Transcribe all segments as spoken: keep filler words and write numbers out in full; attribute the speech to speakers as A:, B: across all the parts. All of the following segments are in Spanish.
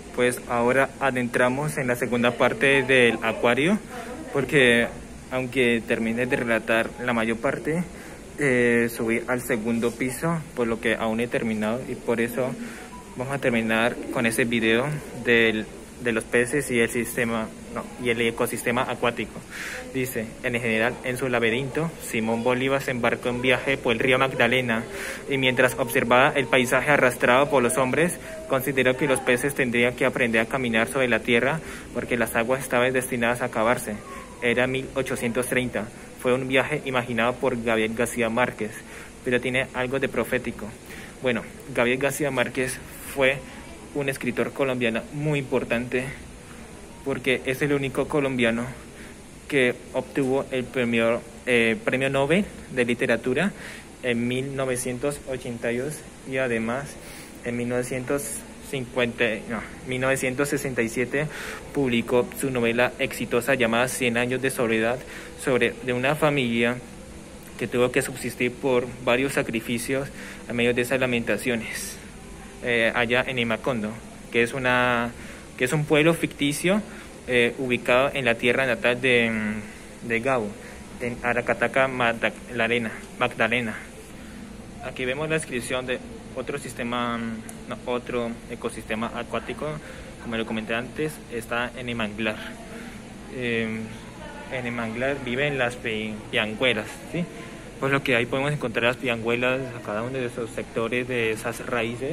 A: Pues ahora adentramos en la segunda parte del acuario, porque aunque termine de relatar la mayor parte, eh, subí al segundo piso, por lo que aún he terminado, y por eso vamos a terminar con ese video del, de los peces y el sistema no, y el ecosistema acuático. Dice: en general, en su laberinto, Simón Bolívar se embarcó en viaje por el río Magdalena, y mientras observaba el paisaje arrastrado por los hombres, consideró que los peces tendrían que aprender a caminar sobre la tierra, porque las aguas estaban destinadas a acabarse. Era mil ochocientos treinta. Fue un viaje imaginado por Gabriel García Márquez, pero tiene algo de profético. Bueno, Gabriel García Márquez fue un escritor colombiano muy importante, porque es el único colombiano que obtuvo el premio, eh, premio Nobel de Literatura en mil novecientos ochenta y dos, y además en mil novecientos cincuenta, no, mil novecientos sesenta y siete publicó su novela exitosa llamada Cien años de soledad, sobre de una familia que tuvo que subsistir por varios sacrificios a medio de esas lamentaciones, eh, allá en Macondo, que es una que es un pueblo ficticio eh, ubicado en la tierra natal de, de Gabo, en Aracataca, Magdalena, Magdalena. Aquí vemos la descripción de otro sistema, no, otro ecosistema acuático, como lo comenté antes. Está en el manglar. Eh, en el manglar viven las pianguelas, ¿sí? Pues lo que ahí podemos encontrar las pianguelas a cada uno de esos sectores de esas raíces,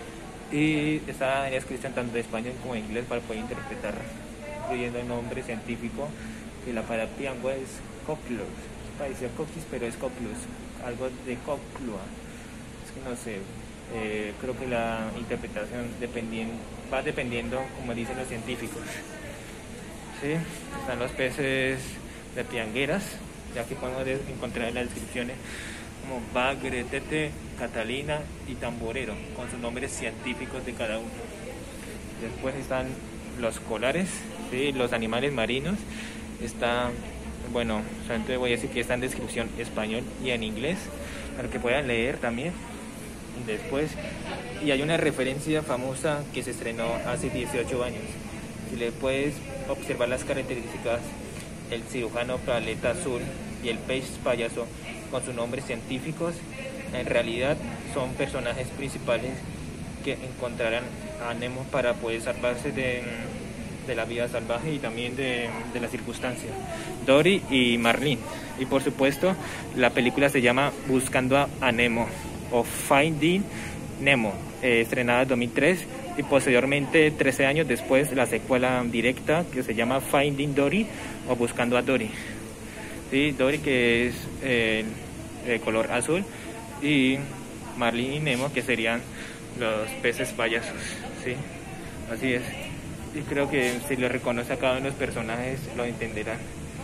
A: y está en la descripción tanto de español como en inglés para poder interpretar, incluyendo el nombre científico, que la palabra piangua es Cochlus, parecía coquis pero es Cochlus, algo de Cochlua. Es que no sé, eh, creo que la interpretación dependien, va dependiendo, como dicen los científicos. ¿Sí? Están los peces de piangueras, ya que podemos encontrar en las descripciones como bagre, tete, catalina y tamborero, con sus nombres científicos de cada uno. Después están los colares, ¿sí? Los animales marinos. Está, bueno, solamente voy a decir que está en descripción español y en inglés, para que puedan leer también. Después, y hay una referencia famosa que se estrenó hace dieciocho años. Si le puedes observar las características, el cirujano paleta azul y el pez payaso, con sus nombres científicos, en realidad son personajes principales que encontrarán a Nemo para poder salvarse de, de la vida salvaje y también de, de las circunstancias. Dory y Marlene. Y por supuesto, la película se llama Buscando a Nemo, o Finding Nemo, eh, estrenada en dos mil tres, y posteriormente, trece años después, la secuela directa que se llama Finding Dory, o Buscando a Dory. Sí, Dory, que es eh, de color azul, y Marlene y Nemo, que serían los peces payasos. Sí, así es. Y creo que si lo reconoce a cada uno de los personajes, lo entenderán.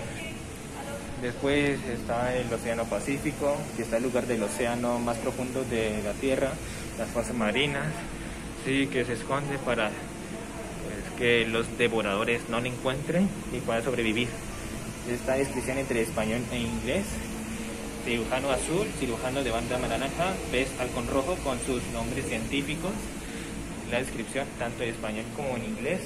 A: Después está el Océano Pacífico, que está el lugar del océano más profundo de la Tierra, las fosas marinas, sí, que se esconde para, pues, que los devoradores no lo encuentren y puedan sobrevivir. Esta descripción entre español e inglés: cirujano azul, cirujano de banda naranja, pez halcón rojo, con sus nombres científicos. La descripción tanto en español como en inglés.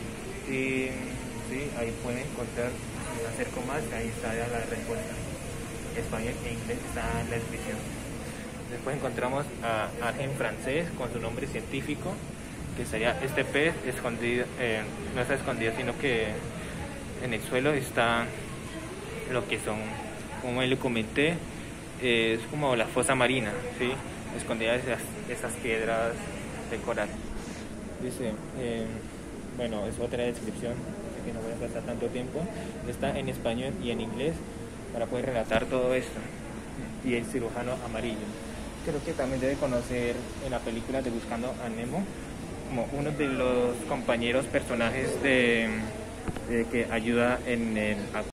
A: Y sí, ahí pueden encontrar, si me acerco más, ahí está ya la respuesta. Español e inglés está en la descripción. Después encontramos a Argen francés con su nombre científico, que sería este pez escondido, eh, no está escondido, sino que en el suelo está lo que son, como le comenté, eh, es como la fosa marina, ¿sí? Escondidas esas, esas piedras de coral. Dice, eh, bueno, es otra descripción, así que no voy a gastar tanto tiempo. Está en español y en inglés para poder relatar todo esto. Y el cirujano amarillo, creo que también debe conocer en la película de Buscando a Nemo, como uno de los compañeros personajes de, de que ayuda en el